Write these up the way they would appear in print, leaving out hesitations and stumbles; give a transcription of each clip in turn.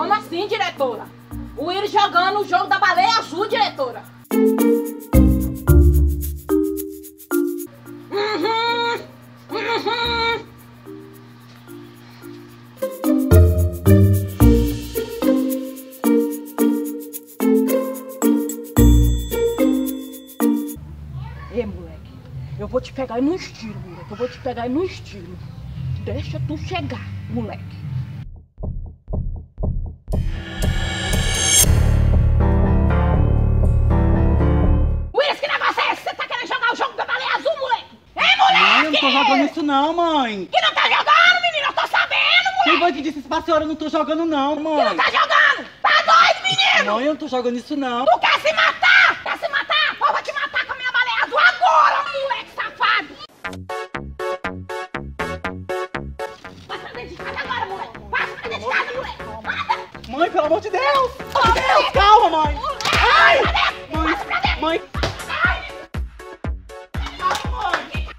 Como assim, diretora? O Willis jogando o jogo da baleia azul, diretora. Ei, moleque, eu vou te pegar no estilo, moleque. Eu vou te pegar no estilo. Deixa tu chegar, moleque. Willis, que negócio é esse? Você tá querendo jogar o jogo da baleia azul, moleque? Ei, moleque! Mãe, eu não tô jogando isso não, mãe. Que não tá jogando, menino? Eu tô sabendo, moleque! Quem foi que disse isso pra senhora? Eu não tô jogando não, Que mãe. não tá jogando? Tá doido, menino? Mãe, eu não tô jogando isso não. Tu quer se matar? Quer se matar? Eu vou te matar com a minha baleia azul agora, moleque safado! Vai pra dentro de casa agora, moleque! Vai pra dentro de casa, moleque! Anda! Mãe, pelo amor de Deus! Pelo amor de Deus, calma, mãe! Ai! Mãe, mãe! Ai! Ai, mãe!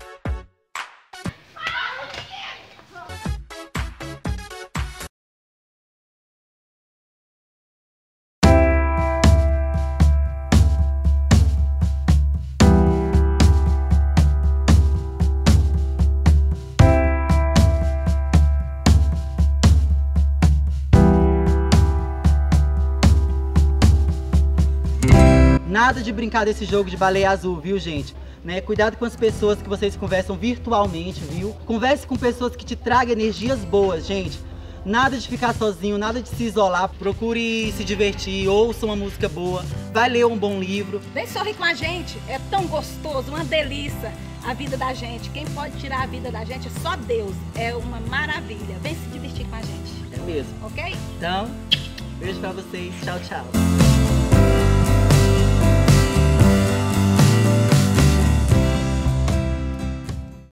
Nada de brincar desse jogo de baleia azul, viu, gente? Né? Cuidado com as pessoas que vocês conversam virtualmente, viu? Converse com pessoas que te tragam energias boas, gente. Nada de ficar sozinho, nada de se isolar. Procure se divertir, ouça uma música boa, vai ler um bom livro. Vem sorrir com a gente, é tão gostoso, uma delícia a vida da gente. Quem pode tirar a vida da gente é só Deus, é uma maravilha. Vem se divertir com a gente. É mesmo. Ok? Então, beijo pra vocês. Tchau, tchau.